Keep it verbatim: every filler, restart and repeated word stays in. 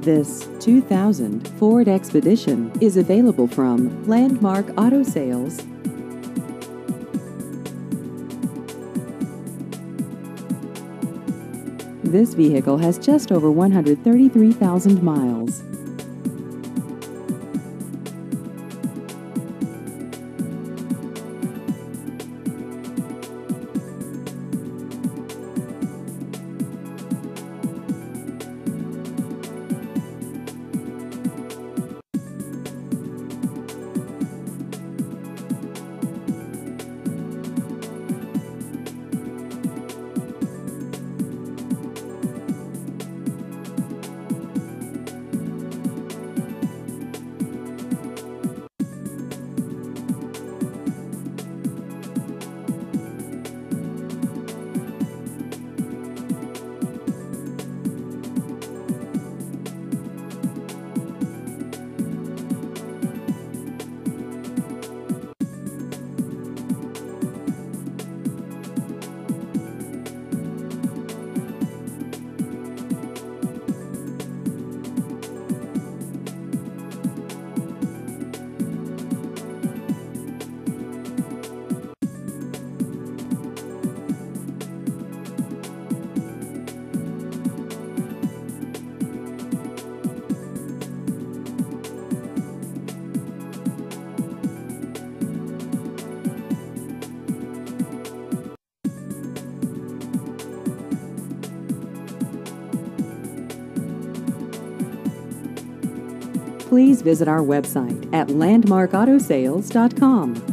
This two thousand Ford Expedition is available from Landmark Auto Sales. This vehicle has just over one hundred thirty-three thousand miles. Please visit our website at landmark auto sales dot com.